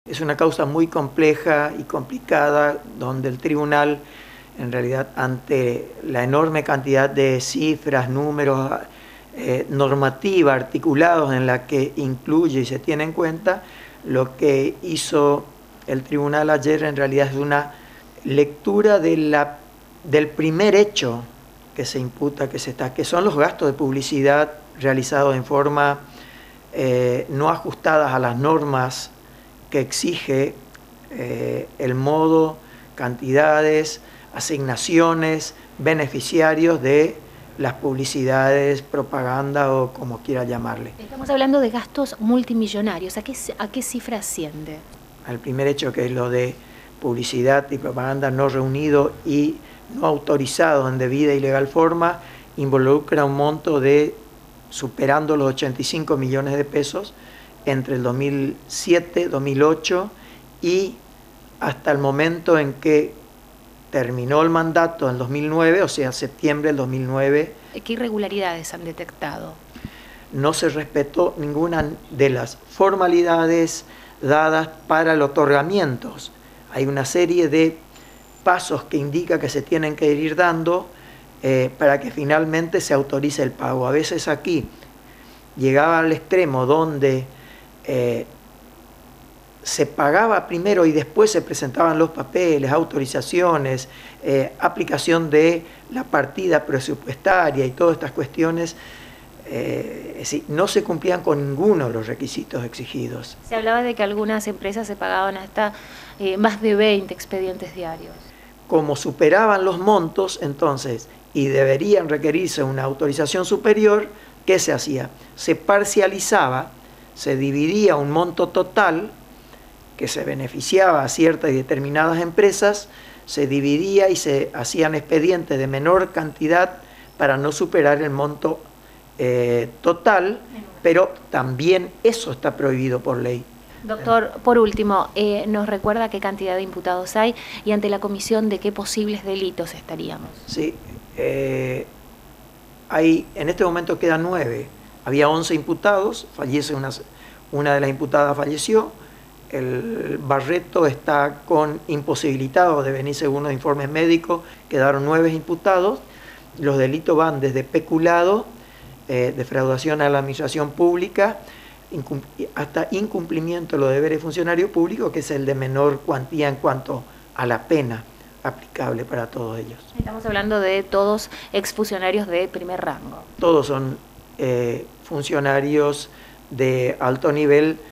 Es una causa muy compleja y complicada, donde el tribunal, en realidad, ante la enorme cantidad de cifras, números, normativa articulados en la que incluye y se tiene en cuenta, lo que hizo el tribunal ayer en realidad es una lectura del primer hecho que se imputa, que son los gastos de publicidad realizados en forma no ajustadas a las normas que exige el modo, cantidades, asignaciones, beneficiarios de las publicidades, propaganda o como quiera llamarle. Estamos hablando de gastos multimillonarios. ¿A qué cifra asciende? Al primer hecho, que es lo de publicidad y propaganda no reunido y no autorizado en debida y legal forma, involucra un monto de superando los 85 millones de pesos entre el 2007, 2008 y hasta el momento en que terminó el mandato en 2009, o sea, septiembre del 2009. ¿Qué irregularidades han detectado? No se respetó ninguna de las formalidades dadas para los otorgamientos. Hay una serie de pasos que indica que se tienen que ir dando para que finalmente se autorice el pago. A veces aquí llegaba al extremo donde se pagaba primero y después se presentaban los papeles, autorizaciones, aplicación de la partida presupuestaria y todas estas cuestiones. Es decir, no se cumplían con ninguno de los requisitos exigidos. Se hablaba de que algunas empresas se pagaban hasta más de 20 expedientes diarios. Como superaban los montos, entonces, y deberían requerirse una autorización superior, ¿qué se hacía? Se parcializaba, se dividía un monto total que se beneficiaba a ciertas y determinadas empresas, se dividía y se hacían expedientes de menor cantidad para no superar el monto total, pero también eso está prohibido por ley. Doctor, por último, ¿nos recuerda qué cantidad de imputados hay y ante la comisión de qué posibles delitos estaríamos? Sí, en este momento quedan 9. Había 11 imputados, fallece una de las imputadas falleció. El Barreto está imposibilitado de venir según los informes médicos, quedaron 9 imputados. Los delitos van desde peculado, defraudación a la administración pública, hasta incumplimiento de los deberes de funcionario público, que es el de menor cuantía en cuanto a la pena aplicable para todos ellos. Estamos hablando de todos exfuncionarios de primer rango. Todos son funcionarios de alto nivel